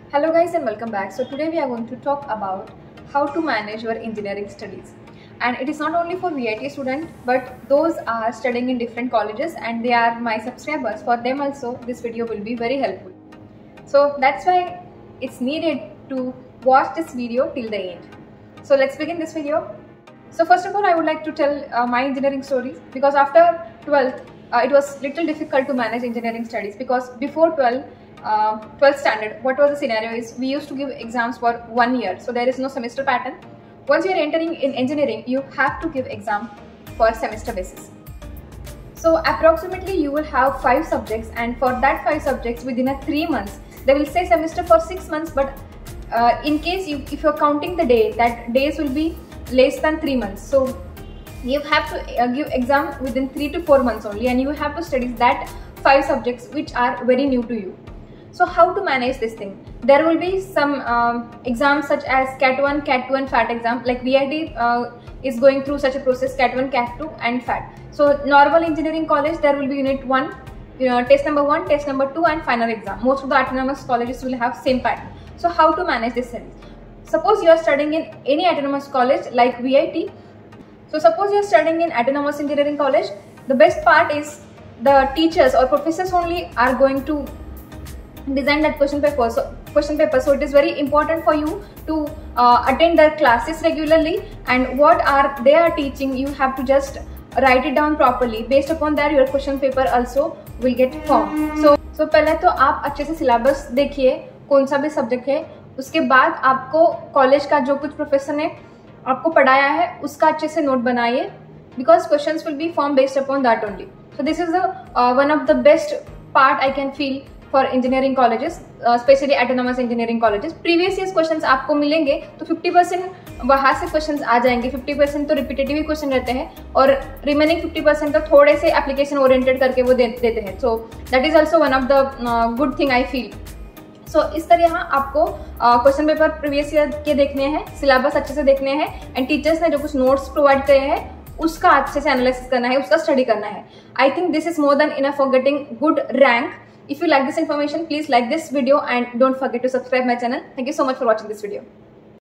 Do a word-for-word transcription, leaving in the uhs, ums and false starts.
Hello guys and welcome back. So today we are going to talk about how to manage your engineering studies. And it is not only for V I T students but those are studying in different colleges and they are my subscribers. For them also this video will be very helpful. So that's why it's needed to watch this video till the end. So let's begin this video. So first of all I would like to tell uh, my engineering story, because after twelfth uh, it was little difficult to manage engineering studies, because before twelfth Uh, twelfth standard, what was the scenario is we used to give exams for one year, so there is no semester pattern. Once you are entering in engineering, you have to give exam for semester basis. So approximately you will have five subjects, and for that five subjects within a three months, they will say semester for six months, but uh, in case you, if you are counting the day, that days will be less than three months. So you have to uh, give exam within three to four months only, and you have to study that five subjects which are very new to you. So how to manage this thing? There will be some um, exams such as cat one, cat two and FAT exam. Like V I T uh, is going through such a process, cat one, cat two and FAT. So normal engineering college, there will be unit one, you know, test number one, test number two and final exam. Most of the autonomous colleges will have same pattern. So how to manage this series? Suppose you are studying in any autonomous college like V I T. So suppose you are studying in autonomous engineering college, the best part is the teachers or professors only are going to design that question paper. So question paper so it is very important for you to uh, attend their classes regularly, and what are they are teaching you have to just write it down properly. Based upon that your question paper also will get formed. So so पहले तो आप अच्छे से syllabus देखिए कौन सा भी subject है, उसके बाद आपको कॉलेज का जो कुछ प्रोफेसर ने आपको पढ़ाया है उसका अच्छे से नोट बनाइए, because questions will be formed based upon that only. So this is the uh, one of the best part I can feel for engineering colleges, uh, especially autonomous engineering colleges. Previous years questions आपको मिलेंगे तो fifty percent वहाँ से questions आ जाएंगे, fifty percent तो repetitive question रहते हैं और remaining fifty percent तो थोड़े से application oriented करके वो दे, देते हैं. So that is also one of the uh, good thing I feel. So इस तरह आपको क्वेश्चन पेपर प्रीवियस ईयर के देखने हैं, सिलेबस अच्छे से देखने हैं, एंड टीचर्स ने जो कुछ नोट्स प्रोवाइड करे हैं उसका अच्छे से एनालिसिस करना है, उसका स्टडी करना है. I think this is more than enough for getting good rank. If you like this information, please like this video and don't forget to subscribe my channel. Thank you so much for watching this video.